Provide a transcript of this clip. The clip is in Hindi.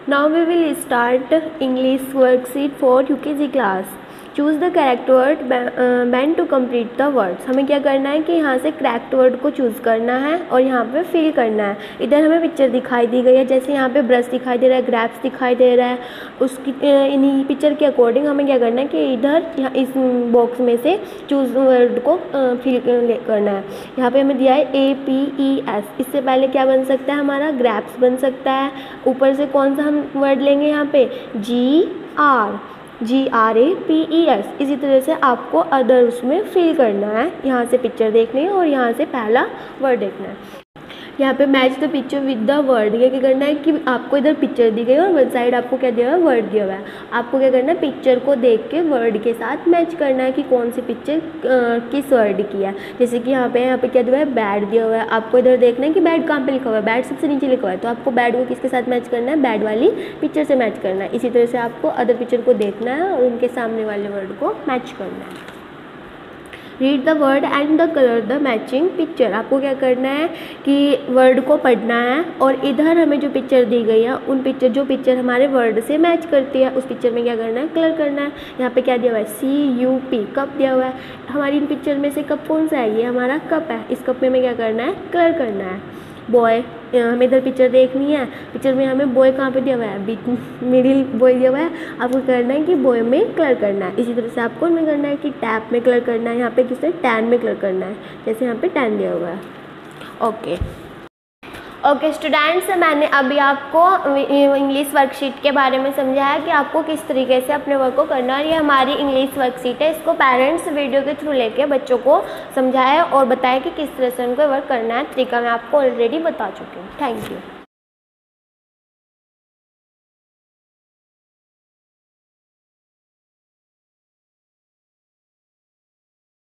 Now we will start English worksheet for UKG class. Choose the correct word ban to complete the words. हमें क्या करना है कि यहाँ से करेक्ट वर्ड को चूज़ करना है और यहाँ पे फिल करना है। इधर हमें पिक्चर दिखाई दी गई है, जैसे यहाँ पे ब्रश दिखाई दे रहा है, ग्रैप्स दिखाई दे रहा है, उसकी इन्हीं पिक्चर के अकॉर्डिंग हमें क्या करना है कि इधर यहाँ इस बॉक्स में से चूज़ वर्ड को फिल करना है। यहाँ पे हमें दिया है APES। इससे पहले क्या बन सकता है हमारा ग्रैप्स बन सकता है। ऊपर से कौन सा हम वर्ड लेंगे यहाँ पे GRAPES। इसी तरह से आपको अदर उसमें फिल करना है। यहाँ से पिक्चर देखनी है और यहाँ से पहला वर्ड देखना है। यहाँ पे match the picture with the word. ये क्या करना है कि आपको इधर पिक्चर दी गई है और वन साइड आपको क्या दिया हुआ है, वर्ड दिया हुआ है। आपको क्या करना है, पिक्चर को देख के वर्ड के साथ मैच करना है कि कौन सी पिक्चर किस वर्ड की है। जैसे कि यहाँ पे क्या दिया हुआ है, बैड दिया हुआ है। आपको इधर देखना है कि बैड कहाँ पे लिखा हुआ है, बैड सबसे नीचे लिखा हुआ है, तो आपको बैड को किसके साथ मैच करना है, बैड वाली पिक्चर से मैच करना है। इसी तरह से आपको अदर पिक्चर को देखना है और उनके सामने वाले वर्ड को मैच करना है। Read the word and the colour the matching picture. आपको क्या करना है कि वर्ड को पढ़ना है और इधर हमें जो पिक्चर दी गई है उन जो पिक्चर हमारे वर्ड से मैच करती है उस पिक्चर में क्या करना है, कलर करना है। यहाँ पे क्या दिया हुआ है, CUP कप दिया हुआ है। हमारी इन पिक्चर में से कप कौन सा है, ये हमारा कप है। इस कप में हमें क्या करना है, कलर करना है। बॉय, हमें इधर पिक्चर देखनी है, पिक्चर में हमें बॉय कहाँ पे दिया हुआ है, मिडिल बॉय दिया हुआ है। आपको करना है कि बॉय में कलर करना है। इसी तरह से आपको में करना है कि टैप में कलर करना है। यहाँ पे किससे, टैन में कलर करना है, जैसे यहाँ पे टैन दिया हुआ है। ओके स्टूडेंट्स, मैंने अभी आपको इंग्लिश वर्कशीट के बारे में समझाया कि आपको किस तरीके से अपने वर्क को करना है। ये हमारी इंग्लिश वर्कशीट है, इसको पेरेंट्स वीडियो के थ्रू लेके बच्चों को समझाया और बताया कि किस तरह से उनको वर्क करना है। तरीका मैं आपको ऑलरेडी बता चुकी हूँ। Thank you.